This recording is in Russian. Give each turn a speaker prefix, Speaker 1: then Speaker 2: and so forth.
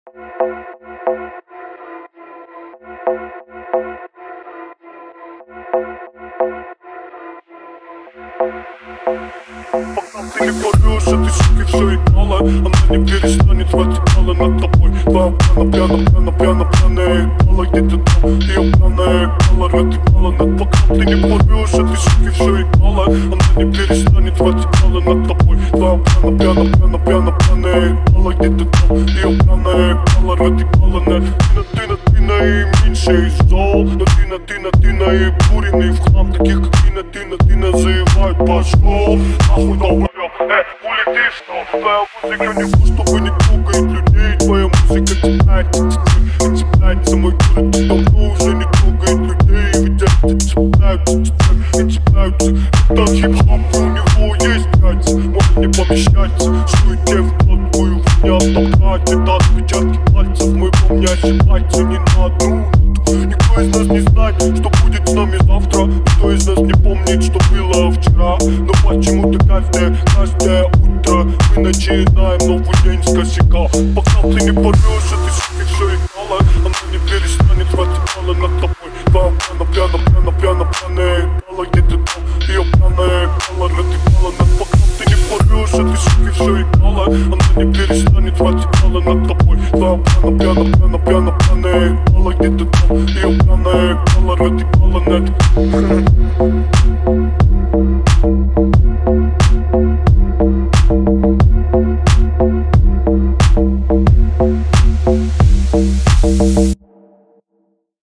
Speaker 1: Пока ты не порвешь, этой суки все играла. Она не перестанет вертикала над тобой. Твоя пьяная играла. Где-то там ее пьяная играла. Вертикала над. Пока ты не порвешь, этой суки все играла. Она не перестанет вертикала над тобой. Твоя пьяная играла. Где-то там ее пьяная играла. Вертикала над. Ты наименьший зол. Но ты наибуренный в хлам. Таких как ты называют пошел. Нахуй долбоёб, улетишь, что? Твоя музыка не то, чтобы не трогает людей. Твоя музыка цепляет за мой город. Давно уже не трогает людей. Ведь эти цепляются. Это хип-хоп, у него есть яйца. Может не помещается, суете в плоткую хуйня втоптать. Это отпечатки пальцев, мы вам не ошибается ни на одну. Никто из нас не знает, что будет с нами завтра. Никто из нас не помнит, что было вчера. Но почему-то каждое утро мы начинаем новый день с косяка. Пока ты не порвешь, этой суки все играла. Она не перестанет вертикала над тобой. Твоя пьяная играла. Где-то там ее пьяная играла. Вертикала над. Пока ты не порвешь, этой суки все играла. Она не перестанет вертикала над тобой. Твоя пьяная играла. Где-то там ее пьяная играла. Вертикала над.